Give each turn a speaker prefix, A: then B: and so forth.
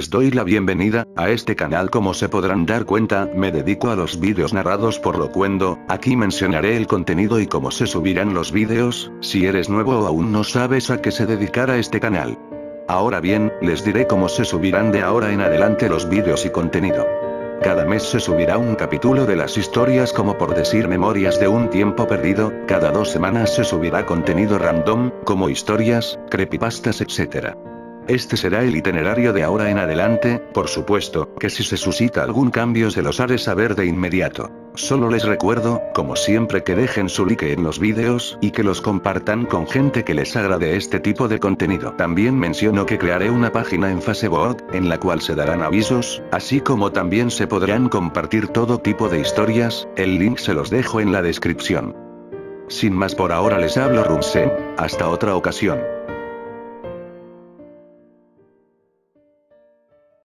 A: les doy la bienvenida a este canal. Como se podrán dar cuenta, me dedico a los vídeos narrados por Locuendo. Aquí mencionaré el contenido y cómo se subirán los vídeos, si eres nuevo o aún no sabes a qué se dedicará este canal. Ahora bien, les diré cómo se subirán de ahora en adelante los vídeos y contenido. Cada mes se subirá un capítulo de las historias, como por decir Memorias de un tiempo perdido. Cada 2 semanas se subirá contenido random, como historias, creepypastas, etc. Este será el itinerario de ahora en adelante. Por supuesto, que si se suscita algún cambio se los haré saber de inmediato. Solo les recuerdo, como siempre, que dejen su like en los vídeos, y que los compartan con gente que les agrade este tipo de contenido. También menciono que crearé una página en Facebook, en la cual se darán avisos, así como también se podrán compartir todo tipo de historias. El link se los dejo en la descripción. Sin más por ahora, les hablo Rumsen. Hasta otra ocasión.